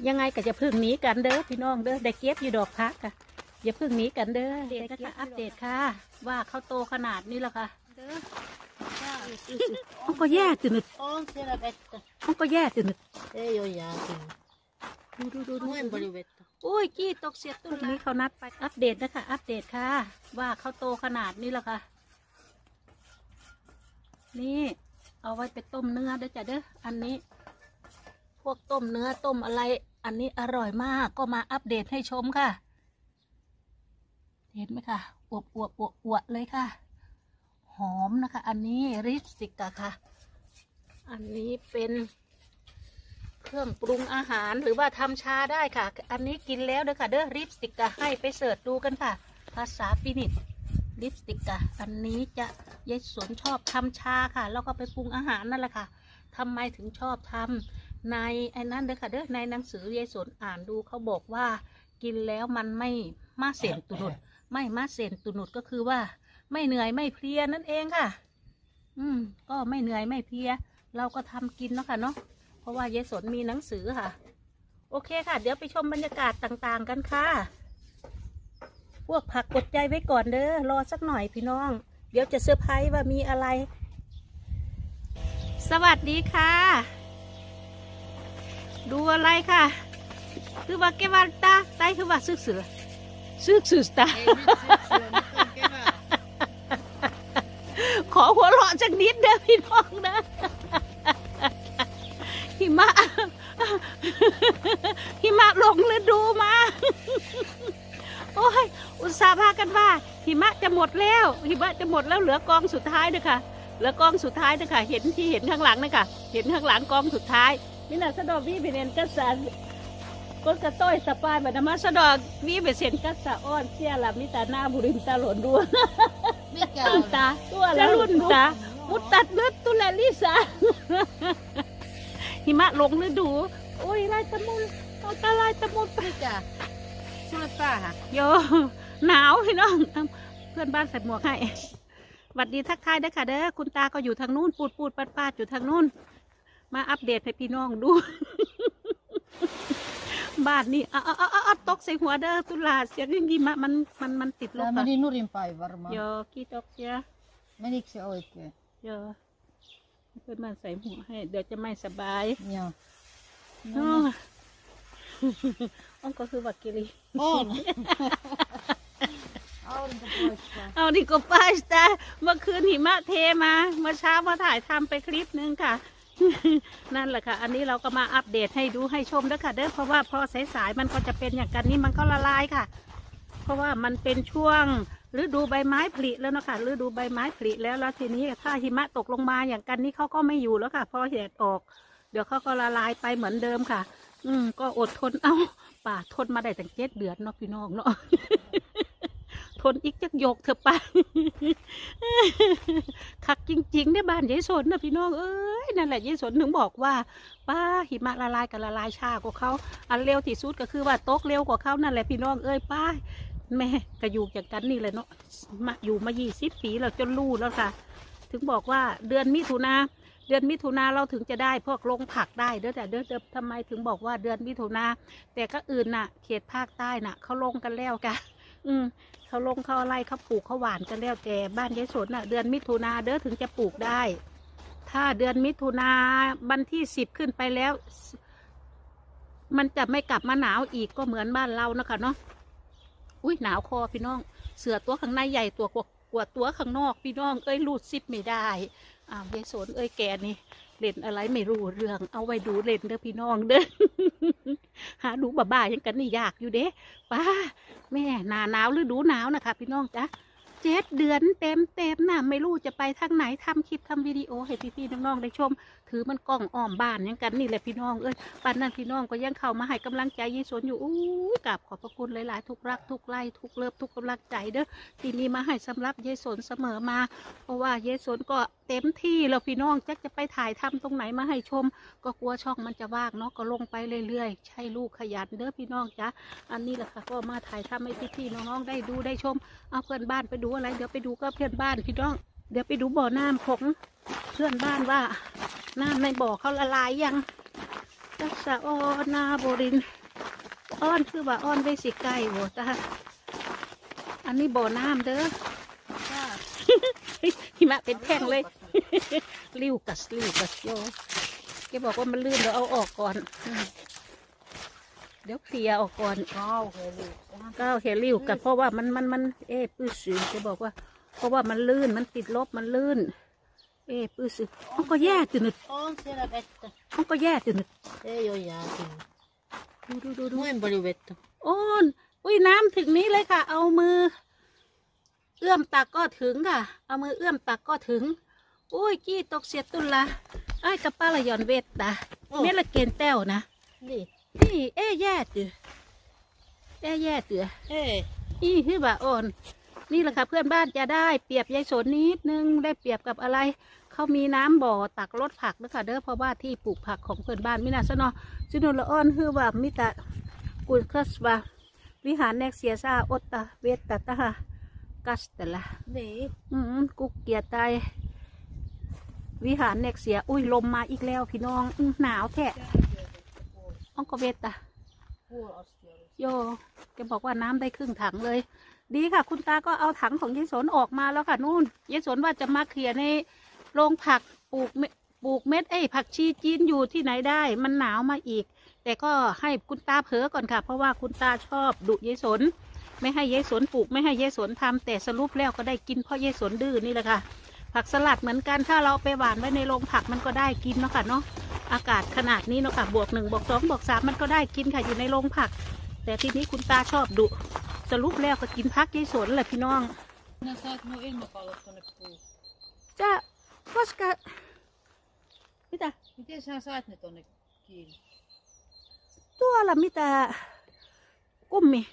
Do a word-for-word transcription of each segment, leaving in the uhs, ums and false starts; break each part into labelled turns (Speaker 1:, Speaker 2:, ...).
Speaker 1: ยังไงก็จะพึ่งหนีกันเด้อพี่น้องเด้อได้เก็บอยู่ดอกพักค่ะอย่าพึ่งหนีกันเด้อเด็กนะคะอัปเดตค่ะว่าเขาโตขนาดนี้แล้วค่ะเด้อมันก็แย่ตื่นมันก็แย่ตื่นดูดูดูดูโอ้ยกี้ตกเสียตุ้นนี้เขานัดไปอัปเดตนะคะอัปเดตค่ะว่าเขาโตขนาดนี้แล้วค่ะนี่เอาไว้ไปต้มเนื้อเด้อจ้ะเด้ออันนี้พวกต้มเนื้อต้มอะไรอันนี้อร่อยมากก็มาอัปเดตให้ชมค่ะเห็นไหมคะอวบอวบอวบอวบเลยค่ะหอมนะคะอันนี้ริสติกะค่ะอันนี้เป็นเครื่องปรุงอาหารหรือว่าทำชาได้ค่ะอันนี้กินแล้วเด้อค่ะเด้อริสติกะให้ไปเสิร์ชดูกันค่ะภาษาฟินิชลิปสติกค่ะอันนี้จะยายสนชอบทำชาค่ะแล้วก็ไปปรุงอาหารนั่นแหละค่ะทำไมถึงชอบทำในไอ้นั่นเด้อค่ะเด้อในหนังสือยายสนอ่านดูเขาบอกว่ากินแล้วมันไม่มาเสนตุนุดไม่มาเสนตุนุดก็คือว่าไม่เหนื่อยไม่เพลียนั่นเองค่ะอืมก็ไม่เหนื่อยไม่เพลียเราก็ทำกินเนาะค่ะเนาะเพราะว่ายายสนมีหนังสือค่ะโอเคค่ะเดี๋ยวไปชมบรรยากาศต่างๆกันค่ะพวกผักกดใจไว้ก่อนเด้อรอสักหน่อยพี่น้องเดี๋ยวจะเซอร์ไพรส์ว่ามีอะไรสวัสดีค่ะดูอะไรค่ะคือว่าแกวันตาไตคือว่าซึกเสือซึกสือตาขอหัวเราะจักนิดเด้อพี่น้องนะหิมะหิมะลงฤดูมาโอ้ยอุตส่าห์พากันว่าหิมะจะหมดแล้วหิมะจะหมดแล้วเหลือกองสุดท้ายนะคะเหลือกองสุดท้ายนะคะเห็นที่เห็นข้างหลังนะคะเห็นข้างหลังกองสุดท้ายนี่นะสะดอกวีเป็นเอ็นกัสสันก้นกระต้อยสปายแบบนั้นมาสะดอกวีเป็นเซนกัสสะอ้อนเชี่ยละมิตาหน้าบุริมตาหลวนดัวตุนตาตัวละรุ่นตามุดตัดเลือดตุลลิสาหิมะลงฤดูโอ้ยลายตะมุนเอาตาลายตะมุนไปจ้ะช่วยป้าค่ะโยหนาวพี่น้องเพื่อนบ้านใส่หมวกให้สวัสดีทักทายเด้อค่ะเด้อคุณตาก็อยู่ทางนู้นปูดปูดปัดปาดอยู่ทางนู้นมาอัปเดตให้พี่น้องดูบ้านนี่อ้าวอ้าวตกใส่หัวเด้อตุลาเสียงยิ่งมะมันมันมันติดลบอะโยกี่ตกเสียไม่ได้เสียโอ้ยโยเพื่อนบ้านใส่หมวกให้เดี๋ยวจะไม่สบายอ๋อก็คือวักกิริเอาดิโกป้าสตาเมื่อคืนหิมะเทมาเมื่อเช้ามาถ่ายทำไปคลิปนึงค่ะนั่นแหละค่ะอันนี้เราก็มาอัปเดตให้ดูให้ชมด้วยค่ะเด้อเพราะว่าพอสายๆมันก็จะเป็นอย่างกันนี้มันก็ละลายค่ะเพราะว่ามันเป็นช่วงฤดูใบไม้ผลิแล้วนะคะฤดูใบไม้ผลิแล้วแล้วทีนี้ถ้าหิมะตกลงมาอย่างกันนี้เขาก็ไม่อยู่แล้วค่ะพอแดดออกเดี๋ยวเขาก็ละลายไปเหมือนเดิมค่ะอืมก็อดทนเอาป่าทนมาได้ตั้งเจ็ดเดือนเนาะพี่น้องเนาะทนอีกจักโยกเถอะป่าคักจริงๆเนี่ยบ้านยายสนนะพี่น้องเอ้ยนั่นแหละยายสนถึงบอกว่าป้าหิมะละลายกับละลายช้ากว่าเขาอันเร็วที่สุดก็คือว่าตกเร็วกว่าเขานั่นแหละพี่น้องเอ้ยป้าแม่ก็อยู่อย่างกันนี่เลยเนาะมาอยู่มายี่สิบปีแล้วจนรู้แล้วค่ะถึงบอกว่าเดือนมิถุนาเดือนมิถุนาเราถึงจะได้พวกลงผักได้เด้อแต่เด้อทำไมถึงบอกว่าเดือนมิถุนาแต่ก็อื่นน่ะเขตภาคใต้น่ะเขาลงกันแล้วกันอืมเขาลงเขาอะไรเขาปลูกเขาหวานกันแล้วแต่บ้านยายสนน่ะเดือนมิถุนาเด้อถึงจะปลูกได้ถ้าเดือนมิถุนาวันที่สิบขึ้นไปแล้วมันจะไม่กลับมาหนาวอีกก็เหมือนบ้านเรานะคะเนาะอุ้ยหนาวคอพี่น้องเสือตัวข้างในใหญ่ตัวกว่าตัวข้างนอกพี่น้องเอ้ยรูดซิปไม่ได้อ้าวยายสนเอ้ยแกนี่เล่นอะไรไม่รู้เรื่องเอาไว้ดูเล่นเด้อพี่น้องเด้อหาดูบ้าๆยังกันนี่ยากอยู่เด้ป้าแม่หนาหนาวหรือดูหนาวนะคะพี่น้องจ๊ะเจ็ดเดือนเต็มเต็มน่ะไม่รู้จะไปทางไหนทำคลิปทำวิดีโอให้พี่ๆน้องๆได้ชมถือมันกล้องอ้อมบ้านยังกันนี่แหละพี่น้องเอ้ยปันนั้นพี่น้องก็ยังเข้ามาให้กำลังใจยายสนอยู่อู้กราบขอบพระคุณหลายๆทุกรักทุกไล่ทุกเลิฟทุกกำลังใจเด้อที่มีมาให้สำหรับยายสนเสมอมาเพราะว่ายายสนก็เต็มที่แล้วพี่น้องจักจะไปถ่ายทำตรงไหนมาให้ชมก็กลัวช่องมันจะว่างเนาะก็ลงไปเรื่อยๆใช่ลูกขยันเด้อพี่น้องจ๊ะอันนี้แหละค่ะก็มาถ่ายทำให้พี่ๆน้องๆได้ดูได้ชมเอาเพื่อนบ้านไปดูอะไรเดี๋ยวไปดูก็เพื่อนบ้านพี่น้องเดี๋ยวไปดูบ่อน้ำของเพื่อนบ้านว่าน้ำในบ่อเขาละลายยังจักสะออนาโบรินอ้อนคือว่าอ้อนไว้สิไก่โบตาอันนี้บ่อน้ำเด้อหิมะเป็นแท่งเลยริ้วกัสริ้วกัสโยแกบอกว่ามันลื่นเดี๋ยวเอาออกก่อนเดี๋ยวเคลียร์ออกก่อนก้าวเฮลิวก้าวเฮลิวกับเพราะว่ามันมันมันเอ๊ะปื้อสื่อแกบอกว่าเพราะว่ามันลื่นมันติดลบมันลื่นเอ๊ะปื้อสื่อมันก็แย่ตื่นมันก็แย่ตื่นเอ้ยยาดูดูดูดูไม่บริเวณโอ้นอุ้ยน้ำถึงนี้เลยค่ะเอามือเอื้อมตักก็ถึงค่ะเอามือเอื้อมตักก็ถึงอุ้ยกี้ตกเสียตุนละไอ้กระป้าละย่อนเวทตาเม็ดละเกณฑ์แต้วนะนี่นี่เอ๊แย่ตือเอ๊แย่ตือเอ๊นี่คือบ่าอ่อนนี่แหละค่ะเพื่อนบ้านจะได้เปรียบยายสนนิดนึงได้เปรียบกับอะไรเขามีน้ำบ่อตักรถผักนะคะเด้อเพราะว่าที่ปลูกผักของเพื่อนบ้านมินาซะเนาะจุนละอ่อนคือว่ามิตะกุลคัสบาวิหารเนกเซียซาอตตาเวตตาตากัสแต่ละนี่อืมกุกเกียร์ตายวิหารเนกเสียอุ้ยลมมาอีกแล้วพี่น้องหนาวแท้องกเวตตาโยแกบอกว่าน้ำได้ครึ่งถังเลยดีค่ะคุณตาก็เอาถังของยายสนออกมาแล้วค่ะนู่นยายสนว่าจะมาเคลียร์ในโรงผักปลูกปลูกเม็ดไอ้ผักชีจีนอยู่ที่ไหนได้มันหนาวมาอีกแต่ก็ให้คุณตาเผลอก่อนค่ะเพราะว่าคุณตาชอบดุยายสนไม่ให้ยายสนปลูกไม่ให้ยายสนทำแต่สรุปแล้วก็ได้กินเพราะยายสนดื้อนี่แหละค่ะผักสลัดเหมือนกันถ้าเราไปหว่านไว้ในโรงผักมันก็ได้กินเนาะค่ะเนาะอากาศขนาดนี้เนาะค่ะบวกหนึ่งบวกสองบวกสามมันก็ได้กินค่ะอยู่ในโรงผักแต่ทีนี้คุณตาชอบดุสรุปแล้วก็กินพักยายสนแหละพี่น้องจะก็สกัดมิตาตัวละมิตากุ้มมี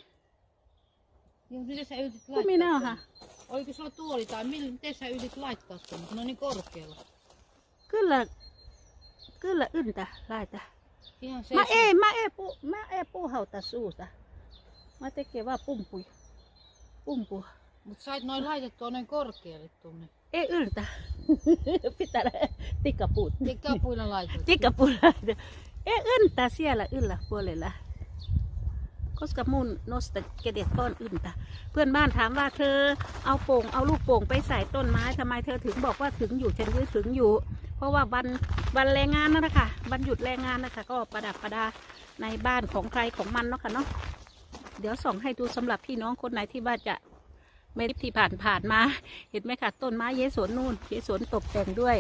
Speaker 1: กุ้มมีแน่ค่ะ
Speaker 2: Oliko sulla tuoli tai miten sä yritit laittaa tuonne, kun on niin korkealla?
Speaker 1: Kyllä, kyllä yntä laita. Mä ei, mä ei, pu, mä ei puhauta suusta. Mä tekee vaan pumpui. Pumpu.
Speaker 2: Mut sait noin laitettua noin korkealle tuonne.
Speaker 1: Ei yltä. Pitää tikkapuut.
Speaker 2: Tikkapuilla laitettu.
Speaker 1: Tikkapuilla laitettu. Ei yltä siellä yläpuolella. Koska mun nostaเกเด็ด ก้อนอื่นตาเพื่อนบ้านถามว่าเธอเอาโป่งเอาลูกโป่งไปใส่ต้นไม้ทำไมเธอถึงบอกว่าถึงอยู่ฉันก็ถึงอยู่เพราะว่าวันวันแรงงานนั่นแหละค่ะวันหยุดแรงงานนะคะก็ประดับประดาในบ้านของใครของมันเนาะค่ะเนาะเดี๋ยวส่องให้ดูสำหรับพี่น้องคนไหนที่ว่าจะไม่ที่ผ่านผ่านมาเห็นไหมคะต้นไม้เยสวนนู่นเยสวนตกแต่งด้วย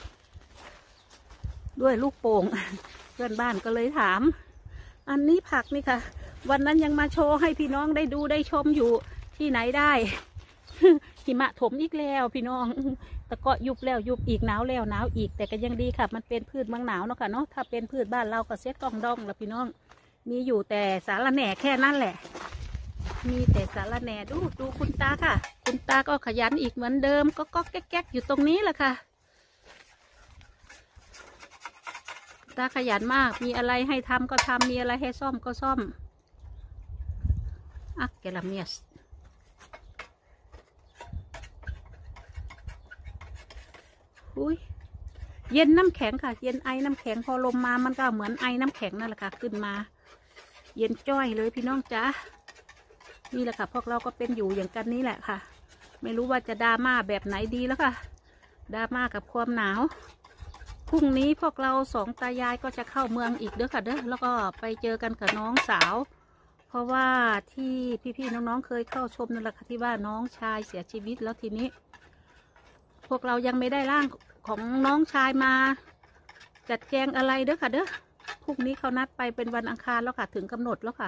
Speaker 1: ด้วยลูกโป่งเพื่อนบ้านก็เลยถามอันนี้ผักนี่ค่ะวันนั้นยังมาโชว์ให้พี่น้องได้ดูได้ชมอยู่ที่ไหนได้หิมะถมอีกแล้วพี่น้องแต่ก็ยุบแล้วยุบอีกหนาวแล้วหนาวอีกแต่ก็ยังดีค่ะมันเป็นพืชเมืองหนาวเนาะค่ะเนาะถ้าเป็นพืชบ้านเราก็เซ็ตกองดองแล้วพี่น้องมีอยู่แต่สาระแหน่แค่นั้นแหละมีแต่สาระแหน่ดูดูคุณตาค่ะคุณตาก็ขยันอีกเหมือนเดิมก็ก็แก๊กๆอยู่ตรงนี้แหละค่ะตาขยันมากมีอะไรให้ทำก็ทำมีอะไรให้ซ่อมก็ซ่อมอ่ะแกละเมียสอุ้ยเย็นน้ำแข็งค่ะเย็นไอน้ำแข็งพอลมมามันก็เหมือนไอน้ำแข็งนั่นแหละค่ะขึ้นมาเย็นจ้อยเลยพี่น้องจ๊ะนี่แหละค่ะพวกเราก็เป็นอยู่อย่างกันนี้แหละค่ะไม่รู้ว่าจะดราม่าแบบไหนดีแล้วค่ะดราม่ากับความหนาวพรุ่งนี้พวกเราสองตายายก็จะเข้าเมืองอีกเด้อค่ะเด้อแล้วก็ไปเจอกันกับน้องสาวเพราะว่าที่พี่ๆน้องๆเคยเข้าชมนั่นแหละค่ะที่ว่าน้องชายเสียชีวิตแล้วทีนี้พวกเรายังไม่ได้ร่างของน้องชายมาจัดแจงอะไรเด้อค่ะเด้อพรุ่งนี้เขานัดไปเป็นวันอังคารแล้วค่ะถึงกำหนดแล้วค่ะ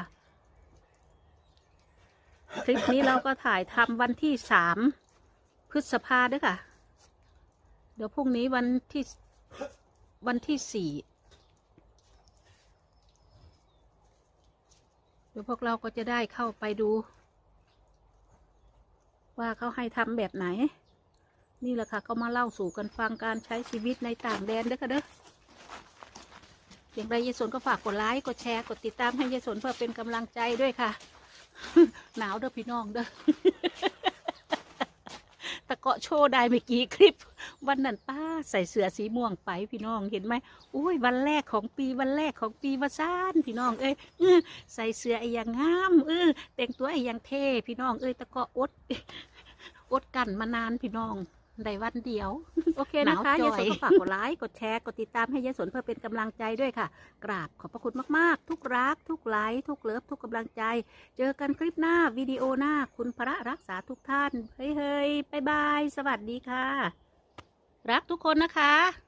Speaker 1: คลิปนี้เราก็ถ่ายทำวันที่สามพฤษภาเด้อค่ะเดี๋ยวพรุ่งนี้วันที่วันที่สี่เดี๋ยวพวกเราก็จะได้เข้าไปดูว่าเขาให้ทำแบบไหนนี่แหละค่ะเขามาเล่าสู่กันฟังการใช้ชีวิตในต่างแดนเด้อค่ะเด้ออย่างไรยายสนก็ฝากกดไลค์กดแชร์กดติดตามให้ยายสนเพื่อเป็นกำลังใจด้วยค่ะ หนาวเด้อพี่น้องเด้อตะเกาะโชว์ได้ไม่กี่คลิปวันนั้นป้าใส่เสื้อสีม่วงไปพี่น้องเห็นไหมอุ้ยวันแรกของปีวันแรกของปีวาซานพี่น้องเอ้ยใส่เสื้อไอ้ยังงามเออแต่งตัวไอ้ยังเท่พี่น้องเอ้ยตะเกาะอดอดกันมานานพี่น้องได้วันเดียวโอเคนะคะยายสนก็ฝากกดไลค์กดแชร์กดติดตามให้ยายสนเพื่อเป็นกำลังใจด้วยค่ะกราบขอบพระคุณมากๆทุกรักทุกไลค์ทุกเลิฟทุกกำลังใจเจอกันคลิปหน้าวิดีโอหน้าคุณพระรักษาทุกท่านเฮ้ยเฮ้ยบายบายสวัสดีค่ะรักทุกคนนะคะ